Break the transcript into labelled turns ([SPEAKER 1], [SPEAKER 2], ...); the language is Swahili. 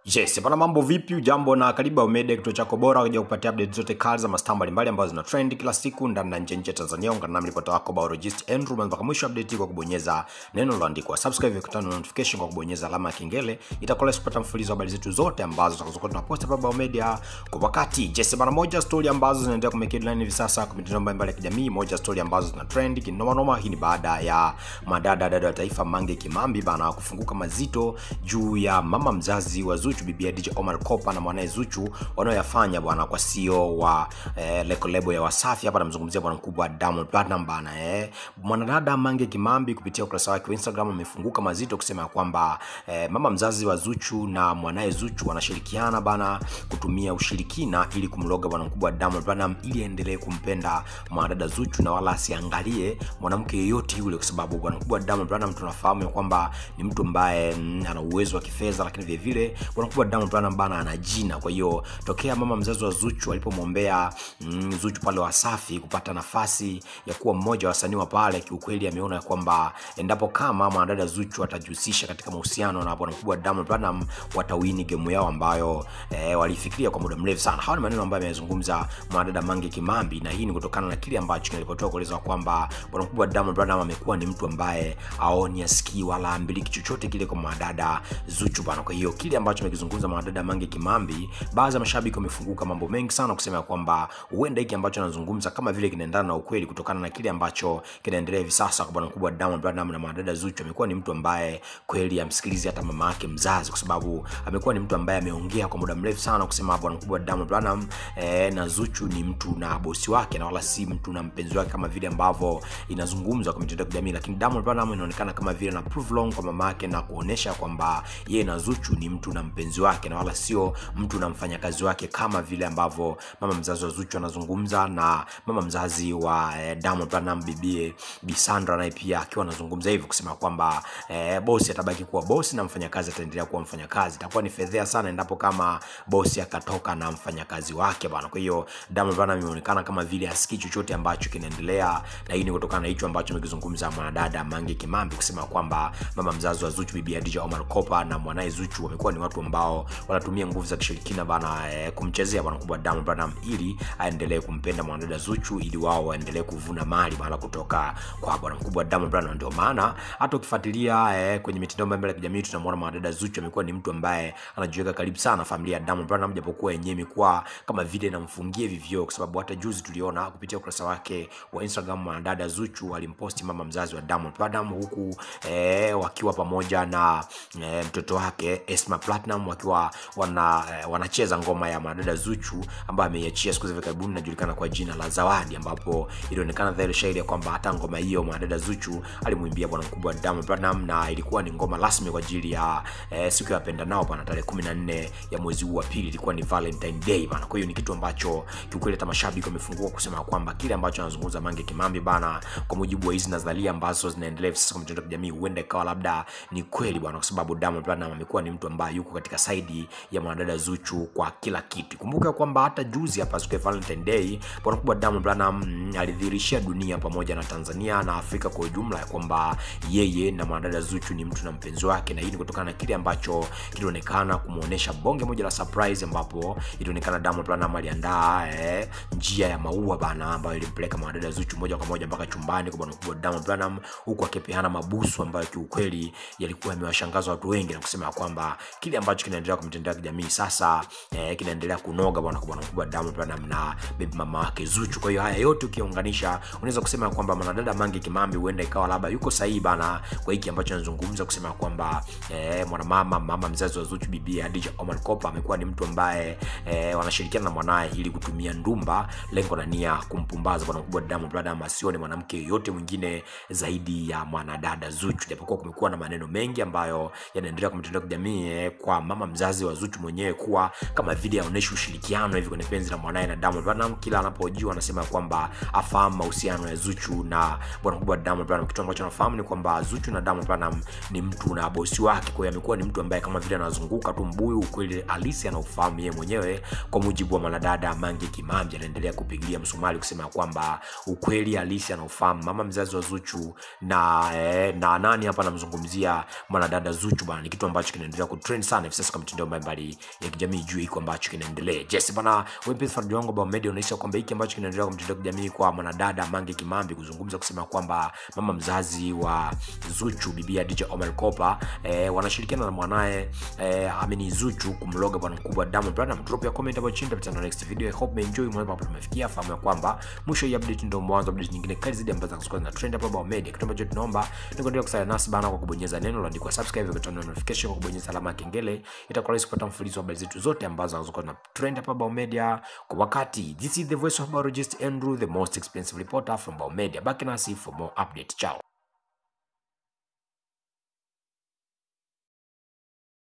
[SPEAKER 1] Yes, bana mambo vipi? Ujambo na karibu Umede, kituo chako bora kuja kupatia update zote kali za mastaa mbalimbali ambazo zina trend kila siku ndani na nje ya Tanzania. Ungana nami ripota wako biologist Andrew mpaka mwisho update kwa kubonyeza neno lililoandikwa subscribe, kutana na notification kwa kubonyeza alama ya kengele. Itakuwa kupata mfululizo wa habari zetu zote ambazo tutakazokuwa tunapost hapa Media kwa wakati. Yes, bana moja story ambazo zinaendelea kumake headline hivi sasa kwa mitandao mbalimbali ya kijamii, moja story ambazo zina trend kinoma noma. Hii ni baada ya dada wa taifa Mangekimambi bana kufunguka mazito juu ya mama mzazi wa Zuchu, bibi DJ Kopa na mwanae Zuchu wanaoyafanya bwana kwa CEO wa lebo ya Wasafi. Hapa namzungumzia bwana mkubwa Diamond Platnumz bana. Mwanadada Mangekimambi kupitia ukurasa wake wa Instagram amefunguka mazito kusema kwamba mama mzazi wa Zuchu na mwanae Zuchu wanashirikiana bana kutumia ushirikina ili kumloga bwana mkubwa Diamond Platnumz ili aendelee kumpenda mwanadada Zuchu na wala asiangalie mwanamke yeyote yule, kwa sababu bwana mkubwa Diamond Platnumz tunafahamu kwamba ni mtu ambaye ana uwezo wa kifedha, lakini vile vile bwana mkubwa Diamond Platnumz bana ana jina. Kwa hiyo tokea mama mzazi wa Zuchu alipomwombea Zuchu pale Wasafi kupata nafasi ya kuwa mmoja wa wasanii wa pale, kiukweli ameona kwamba endapo kama mwanadada Zuchu atajihusisha katika mahusiano na bwana mkubwa Diamond Platnumz watawini game yao ambayo walifikiria kwa muda mrefu sana. Hawa ni maneno ambayo amezungumza mwanadada Mangekimambi, na hii ni kutokana na kile ambacho kilipotoka kueleza kwamba bwana mkubwa Diamond Platnumz amekuwa ni mtu ambaye aoni, asikii wala ambiliki chochote kile kwa mwanadada Zuchu bana. Kwa hiyo kile ambacho amekizungumza mwanadada Mangekimambi, baadhi ya mashabiki wamefunguka mambo mengi sana kusema kwamba huenda hiki ambacho anazungumza kama vile kinaendana na ukweli, kutokana na kile ambacho kinaendelea hivi sasa kwa bwana mkubwa Diamond Platnumz na mwanadada Zuchu. Amekuwa ni mtu ambaye kweli amsikilizi hata mama yake mzazi, kwa sababu amekuwa ni mtu ambaye ameongea kwa muda mrefu sana kusema bwana mkubwa Diamond Platnumz na Zuchu ni mtu na bosi wake na wala si mtu na mpenzi wake kama vile ambavyo inazungumzwa kwa mitandao ya kijamii. Lakini Diamond Platnumz inaonekana kama vile na prove long kwa mama yake na kuonesha kwamba yeye na Zuchu ni mtu na mpenzi wake na wala sio mtu na mfanyakazi wake kama vile ambavyo mama mzazi wa Zuchu anazungumza, na mama mzazi wa Diamond Platnumz bibi Sandra naye pia akiwa anazungumza hivyo kusema kwamba bosi atabaki kuwa bosi na mfanyakazi ataendelea kuwa mfanyakazi. Itakuwa ni fedhea sana endapo kama bosi akatoka na mfanyakazi wake bwana. Kwa hiyo Diamond Platnumz inaonekana kama vile asikii chochote ambacho kinaendelea, na hii ni kutokana na hicho ambacho amekizungumza mwanadada Mangekimambi kusema kwamba mama mzazi wa Zuchu bibi DJ Kopa na mwanae Zuchu wamekuwa ni watu ambao wanatumia nguvu za kishirikina bana kumchezea bwana mkubwa Diamond Platnumz ili aendelee kumpenda mwanadada Zuchu, ili wao waendelee kuvuna mali bana kutoka kwa bwana mkubwa Diamond Platnumz. Ndio maana hata ukifuatilia kwenye mitandao mbalimbali ya kijamii tunamwona mwanadada Zuchu amekuwa ni mtu ambaye anajiweka karibu sana familia ya Diamond Platnumz, japokuwa yenyewe imekuwa kama vile inamfungia vivyo, kwa sababu hata juzi tuliona kupitia ukurasa wake wa Instagram mwanadada Zuchu alimposti mama mzazi wa Diamond Platnumz huku wakiwa pamoja na mtoto wake Esma Platnumz wakiwa wanacheza ngoma ya mwanadada Zuchu ambayo ameiachia siku za hivi karibuni inajulikana kwa jina la Zawadi, ambapo ilionekana dhahiri shahiri kwamba hata ngoma hiyo mwanadada Zuchu alimuimbia bwana mkubwa Diamond Platnumz, na ilikuwa ni ngoma rasmi kwa ajili ya siku ya wapendanao bwana tarehe 14 ya mwezi huu wa pili, ilikuwa ni Valentine Day bana. Kwa hiyo ni kitu ambacho kiukweli hata mashabiki wamefunguka kusema kwamba kile ambacho anazungumza Mangekimambi bana, kwa mujibu wa hizi nadharia ambazo zinaendelea sasa kwa mitandao ya kijamii, huenda ikawa labda ni kweli bwana, kwa sababu Diamond Platnumz amekuwa ni mtu ambaye yuko katika side ya mwanadada Zuchu kwa kila kitu. Kumbuka kwamba hata juzi hapa siku ya Valentine Day bwana mkubwa Diamond Platnumz alidhihirishia dunia pamoja na Tanzania na Afrika kwa ujumla kwamba yeye na mwanadada Zuchu ni mtu na mpenzi wake, na hii ni kutokana na kile ambacho kilionekana kumuonesha bonge moja la surprise, ambapo ilionekana Diamond Platnumz aliandaa njia ya maua bana ambayo ilimpeleka mwanadada Zuchu moja kwa moja mpaka chumbani kwa bwana mkubwa Diamond Platnumz, huku akipeana mabusu ambayo kiukweli yalikuwa yamewashangaza watu wengi na kusema kwamba kile ambacho kinaendelea kwa mitandao ya kijamii sasa kinaendelea kunoga bwana kwa bwana mkubwa Diamond Platnumz na baby mama wake Zuchu. Kwa hiyo haya yote ukiunganisha unaweza kusema kwamba mwanadada Mangekimambi huenda ikawa labda yuko sahihi bana kwa hiki ambacho anazungumza kusema kwamba mama mzazi wa Zuchu bibi DJ Kopa amekuwa ni mtu ambaye wanashirikiana na mwanae ili kutumia ndumba, lengo na nia kumpumbaza bwana mkubwa Diamond Platnumz asione mwanamke yote mwingine zaidi ya mwanadada Zuchu, japokuwa kumekuwa na maneno mengi ambayo yanaendelea kwa mitandao ya kijamii kwa mama mzazi wa Zuchu mwenyewe kuwa kama vile aonesha ushirikiano hivi kwenye penzi la mwanae na Diamond Platnumz. Kila anapojiwa anasema kwamba afahamu mahusiano ya Zuchu na bwana mkubwa Diamond Platnumz. Kitu ambacho anafahamu ni kwamba Zuchu na Diamond Platnumz ni mtu na bosi wake, kwa hiyo amekuwa ni mtu ambaye kama vile anazunguka tu mbuyu, ukweli halisi anaufahamu yeye mwenyewe. Kwa mujibu wa mwanadada Mangekimambi anaendelea kupigilia msumari kusema kwamba ukweli halisi anaufahamu mama mzazi wa Zuchu na nani hapa anamzungumzia mwanadada Zuchu bana. Ni kitu ambacho kinaendelea kutrend sana sasa kama mtindo mbalimbali ya kijamii juu iko ambacho kinaendelea. Yes bana, wewe pia fan wangu ba media unaisha kwamba hiki ambacho kinaendelea kwa mtindo wa kijamii kwa mwanadada Mangekimambi kuzungumza kusema kwamba mama mzazi wa Zuchu bibi ya DJ Omelkopa wanashirikiana na mwanae AMWAGA Zuchu kumloga bwana mkubwa DIAMONDPLATNUMZ. Drop ya comment hapo chini, tutapata next video. I hope you enjoy mwana hapo tumefikia. Fahamu kwamba mwisho ya update ndio mwanzo update nyingine kali zaidi ambazo zinakuwa na trend hapa ba media. Kitu ambacho tunaomba ni kuendelea kusaidia nasi bana kwa kubonyeza neno lililoandikwa subscribe, kwa notification, kwa kubonyeza alama ya kengele. Itakuwa rahisi kupata mfululizo wa habari zetu zote ambazo zinakuwa na trend hapa ba media kwa wakati. This is the voice of biologist Andrew, the most expensive reporter from Ba Media. Back nasi for more update. Ciao.